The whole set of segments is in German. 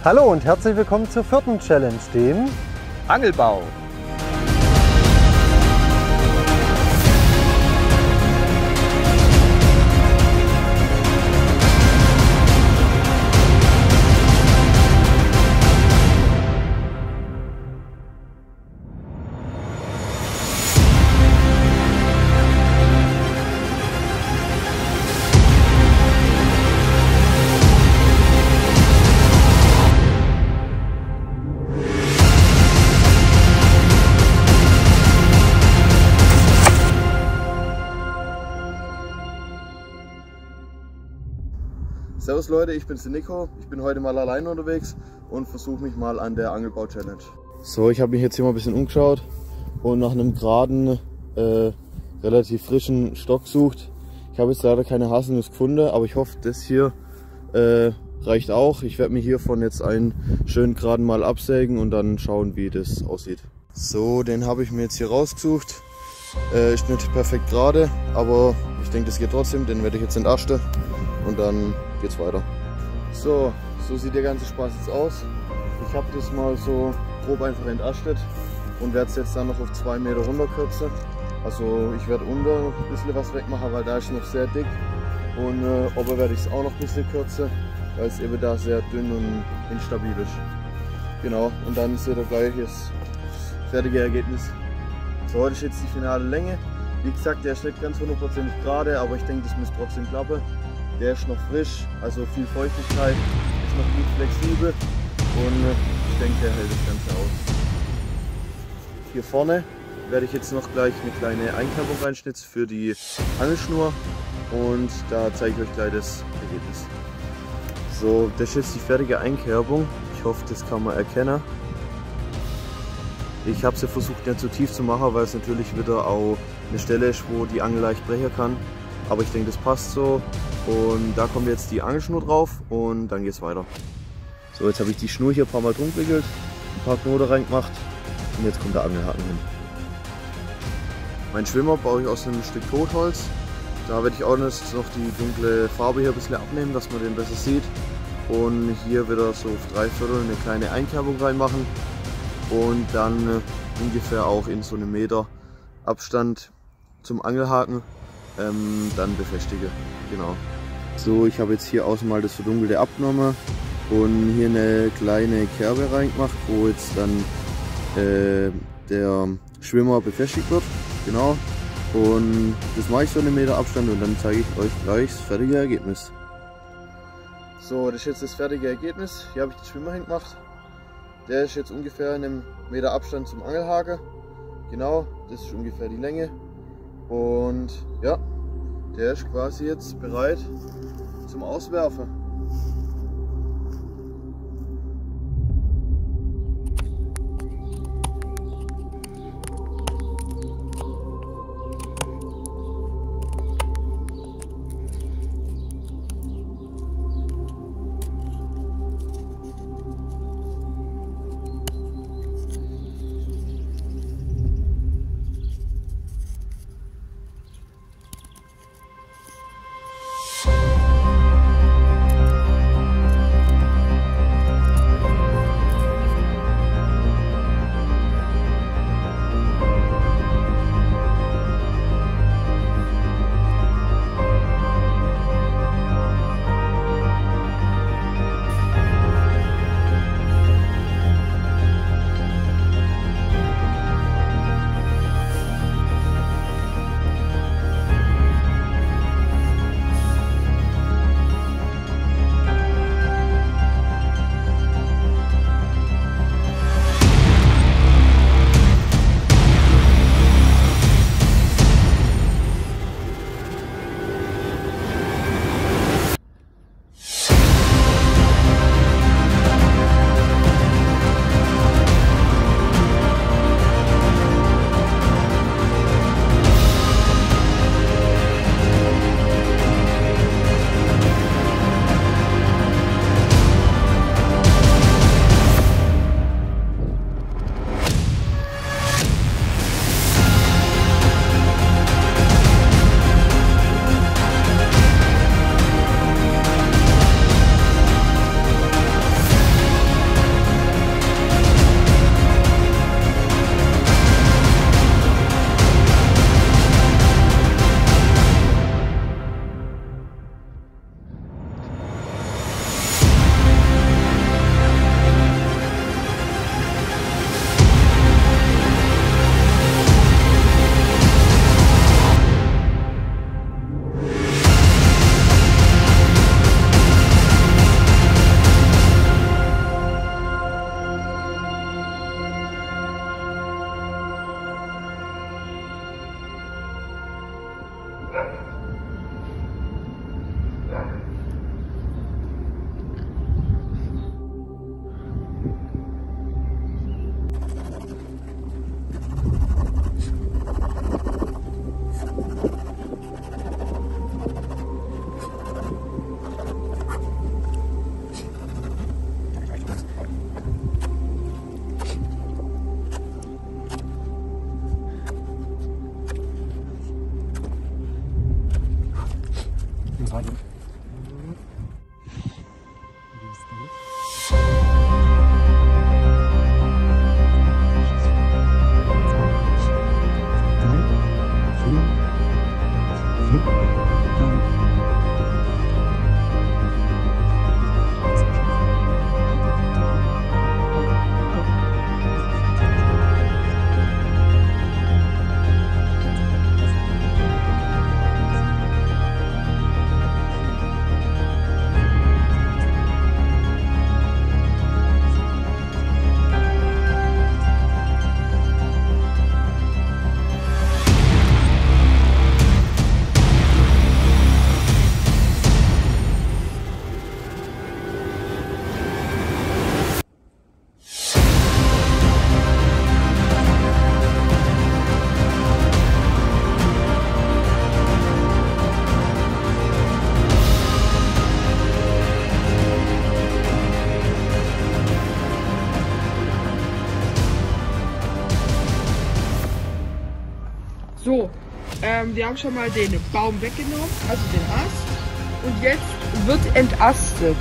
Hallo und herzlich willkommen zur vierten Challenge, dem Angelbau. Servus Leute, ich bin's der Nico. Ich bin heute mal allein unterwegs und versuche mich mal an der Angelbau-Challenge. So, ich habe mich jetzt hier mal ein bisschen umgeschaut und nach einem geraden, relativ frischen Stock gesucht. Ich habe jetzt leider keine Haselnuss gefunden, aber ich hoffe, das hier reicht auch. Ich werde mir hiervon jetzt einen schönen geraden mal absägen und dann schauen, wie das aussieht. So, den habe ich mir jetzt hier rausgesucht. Ist nicht perfekt gerade, aber ich denke, das geht trotzdem. Den werde ich jetzt entasten und dann geht's weiter. So sieht der ganze Spaß jetzt aus. Ich habe das mal so grob einfach entastet und werde es jetzt dann noch auf 2 Meter runterkürzen. Also ich werde unter ein bisschen was wegmachen, weil da ist noch sehr dick, und oben werde ich es auch noch ein bisschen kürzen, weil es eben da sehr dünn und instabil ist. Genau, und dann seht ihr gleich das fertige Ergebnis. So, heute ist jetzt die finale Länge. Wie gesagt, der ist nicht ganz 100% gerade, aber ich denke, das muss trotzdem klappen. Der ist noch frisch, also viel Feuchtigkeit, ist noch gut flexibel und ich denke, der hält das Ganze aus. Hier vorne werde ich jetzt noch gleich eine kleine Einkerbung reinschnitzen für die Angelschnur und da zeige ich euch gleich das Ergebnis. So, das ist jetzt die fertige Einkerbung. Ich hoffe, das kann man erkennen. Ich habe sie versucht nicht zu tief zu machen, weil es natürlich wieder auch eine Stelle ist, wo die Angel leicht brechen kann. Aber ich denke, das passt so. Und da kommt jetzt die Angelschnur drauf und dann geht es weiter. So, jetzt habe ich die Schnur hier ein paar Mal drum gewickelt, ein paar Knoten reingemacht und jetzt kommt der Angelhaken hin. Mein Schwimmer baue ich aus einem Stück Totholz. Da werde ich auch noch die dunkle Farbe hier ein bisschen abnehmen, dass man den besser sieht. Und hier wieder so auf 3/4 eine kleine Einkerbung reinmachen und dann ungefähr auch in so einem Meter Abstand zum Angelhaken dann befestige. Genau. So, ich habe jetzt hier außen mal das Verdunkelte abgenommen und hier eine kleine Kerbe reingemacht, wo jetzt dann der Schwimmer befestigt wird. Genau. Und das mache ich so einen Meter Abstand und dann zeige ich euch gleich das fertige Ergebnis. So, das ist jetzt das fertige Ergebnis. Hier habe ich den Schwimmer hingemacht. Der ist jetzt ungefähr in einem Meter Abstand zum Angelhaken. Genau, das ist ungefähr die Länge. Und ja, der ist quasi jetzt bereit zum Auswerfen. wir haben schon mal den Baum weggenommen, also den Ast. Und jetzt wird entastet.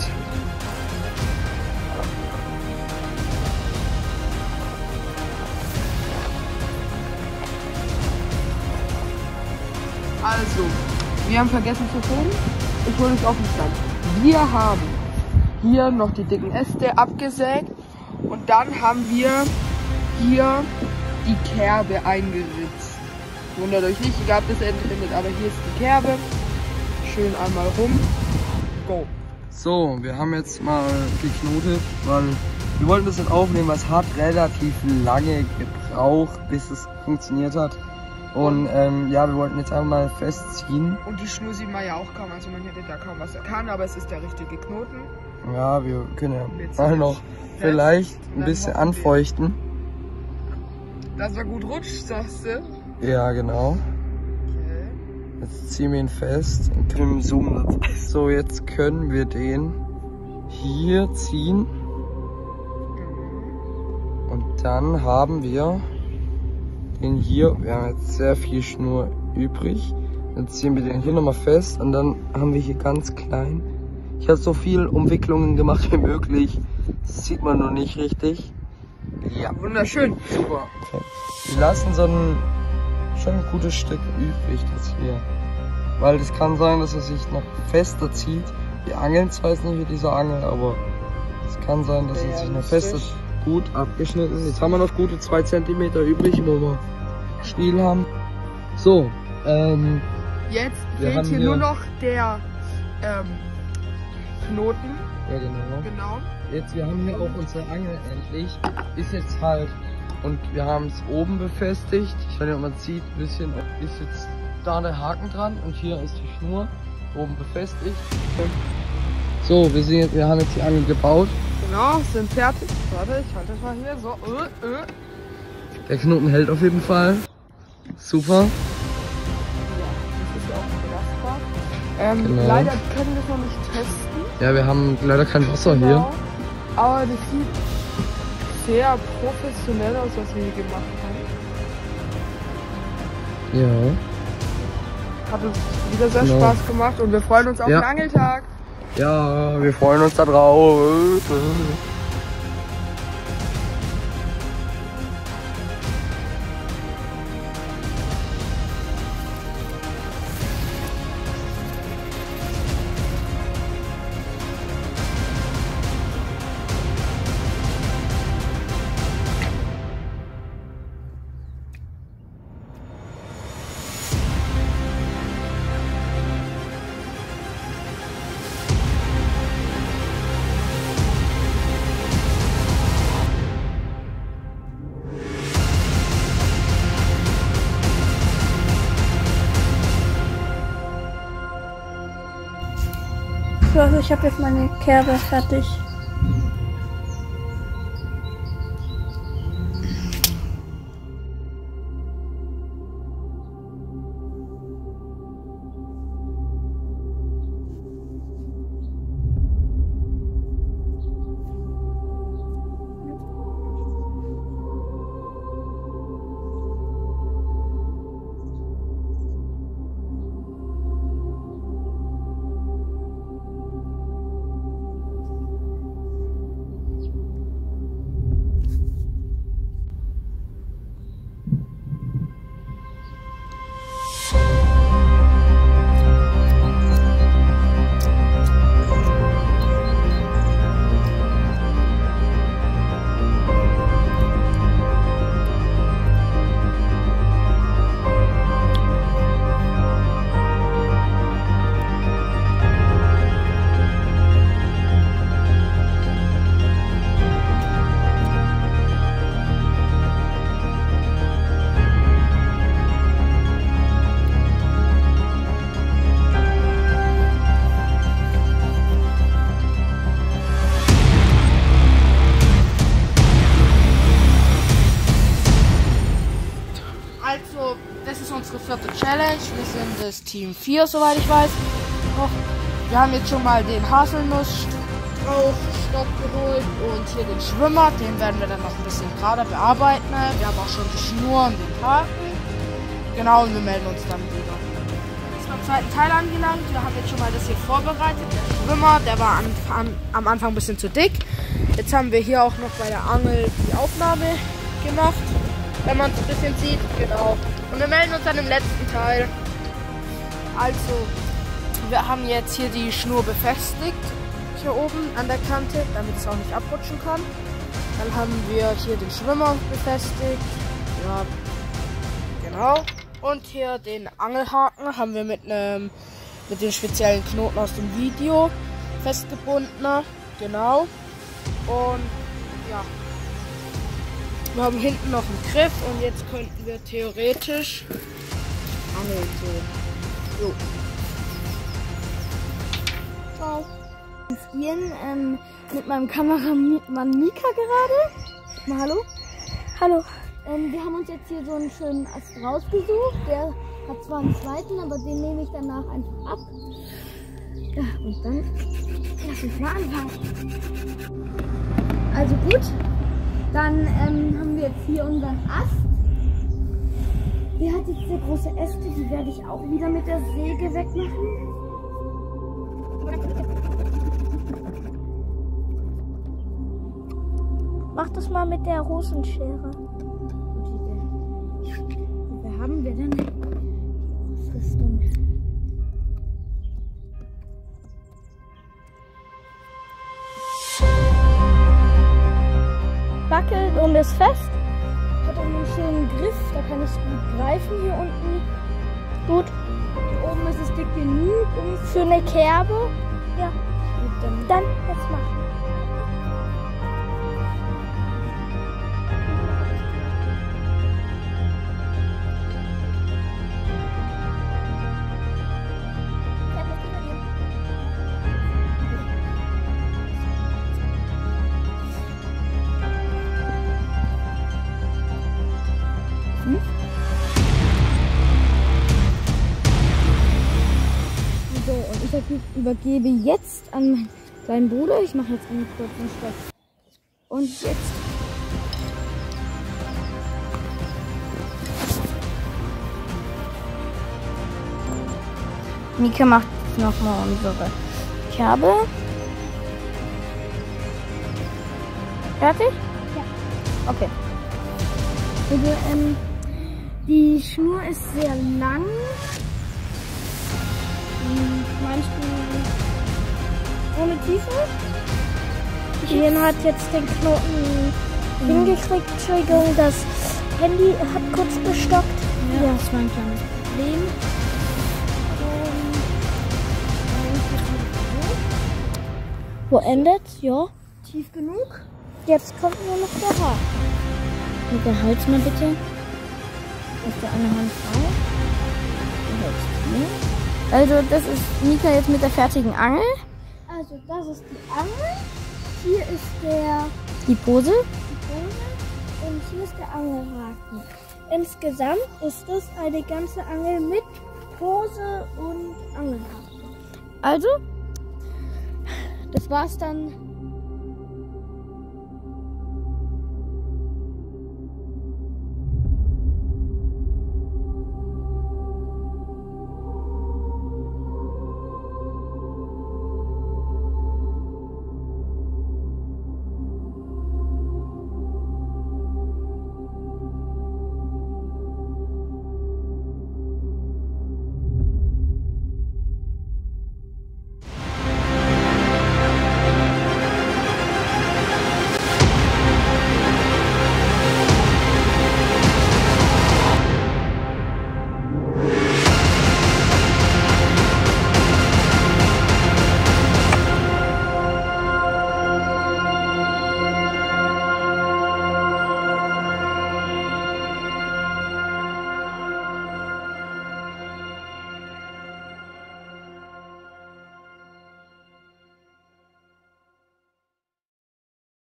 Also, wir haben vergessen zu filmen. Ich hole euch auf den Stand. Wir haben hier noch die dicken Äste abgesägt und dann haben wir hier die Kerbe eingeritzt. Wundert euch nicht, egal ob das Ende findet, aber hier ist die Kerbe. Schön einmal rum. Go. So, wir haben jetzt mal geknotet, weil wir wollten das nicht aufnehmen, weil es hat relativ lange gebraucht, bis es funktioniert hat. Und ja, wir wollten jetzt einfach mal festziehen. Und die Schnur sieht man ja auch kaum, also man hätte da kaum was erkannt, aber es ist der richtige Knoten. Ja, wir können ja mal noch vielleicht ein bisschen anfeuchten. Dass er gut rutscht, sagst du? Ja, genau. Okay. Jetzt ziehen wir ihn fest und können zoomen. So, jetzt können wir den hier ziehen. Und dann haben wir den hier. Wir haben jetzt sehr viel Schnur übrig. Dann ziehen wir den hier nochmal fest und dann haben wir hier ganz klein. Ich habe so viel Umwicklungen gemacht wie möglich. Das sieht man noch nicht richtig. Ja, wunderschön. Super. Okay. Wir lassen so ein schon ein gutes Stück übrig, das hier. Weil es kann sein, dass er sich noch fester zieht. Wir angeln zwar jetzt nicht mit dieser Angel, aber es kann sein, dass er sich noch fester zieht. Gut abgeschnitten. Jetzt haben wir noch gute 2 cm übrig, wo wir Stiel haben. So, jetzt wir fehlt haben hier hier nur noch der Knoten. Ja, genau. Genau. Jetzt, wir haben hier auch unsere Angel endlich. Ist jetzt halt, und wir haben es oben befestigt. Ich weiß nicht, ob man sieht, ein bisschen, ist jetzt da der Haken dran und hier ist die Schnur oben befestigt. So, wir haben jetzt die Angel gebaut. Genau, sind fertig. Warte, ich halte das mal hier. So, Der Knoten hält auf jeden Fall. Super. Ja, das ist ja auch belastbar. Genau. Leider können wir es noch nicht testen. Ja, wir haben leider kein Wasser hier. Genau. Aber das sieht sehr professionell aus, was wir hier gemacht haben. Ja. Hat uns wieder sehr Genau. Spaß gemacht und wir freuen uns auf Ja. den Angeltag. Ja, wir freuen uns da drauf. So, also ich habe jetzt meine Kerbe fertig. Also, das ist unsere 4. Challenge. Wir sind das Team 4, soweit ich weiß. Wir haben jetzt schon mal den Haselnuss-Stock geholt und hier den Schwimmer. Den werden wir dann noch ein bisschen gerade bearbeiten. Wir haben auch schon die Schnur und den Haken. Genau, und wir melden uns dann wieder. Jetzt beim zweiten Teil angelangt. Wir haben jetzt schon mal das hier vorbereitet. Der Schwimmer, der war am Anfang ein bisschen zu dick. Jetzt haben wir hier auch noch bei der Angel die Aufnahme gemacht, wenn man es ein bisschen sieht. Genau. Und wir melden uns dann im letzten Teil. Also, wir haben jetzt hier die Schnur befestigt, hier oben an der Kante, damit es auch nicht abrutschen kann. Dann haben wir hier den Schwimmer befestigt. Ja, genau. Und hier den Angelhaken haben wir mit den speziellen Knoten aus dem Video festgebunden. Genau. Und ja. Wir haben hinten noch einen Griff und jetzt könnten wir theoretisch angeln. So. Ciao. Spielen mit meinem Kameramann Mika gerade. Mal hallo. Hallo. Wir haben uns jetzt hier so einen schönen Ast rausgesucht. Der hat zwar einen zweiten, aber den nehme ich danach einfach ab. Ja, und dann lass uns mal anfangen. Also gut, dann haben wir jetzt hier unseren Ast. Der hat jetzt sehr große Äste, die werde ich auch wieder mit der Säge wegmachen. Mach das mal mit der Rosenschere. Wer haben wir denn? Die Ausrüstung. Wackelt und ist fest. Hat auch einen schönen Griff, da kann ich gut greifen hier unten. Gut. Hier oben ist es dick genug für eine Kerbe. Ja. Gut, dann jetzt machen. So, und ich übergebe jetzt an meinen kleinen Bruder. Ich mache jetzt einen kurzen Stopp. Und jetzt. Mika macht jetzt nochmal unsere Kerbe. Fertig? Ja. Okay. Also, die Schnur ist sehr lang. Manchmal ohne Tiefe. Ian hat jetzt den Knoten hingekriegt. Entschuldigung, das Handy hat kurz gestockt. Ja, das war ein kleines Problem. Wo endet's? Ja. Tief genug. Jetzt kommt nur noch der Haken. Mit der Hals mal bitte. Ist der eine Hand frei? Also das ist Mika jetzt mit der fertigen Angel. Also das ist die Angel. Hier ist die Pose. Und hier ist der Angelhaken. Insgesamt ist das eine ganze Angel mit Pose und Angelhaken. Also, das war's dann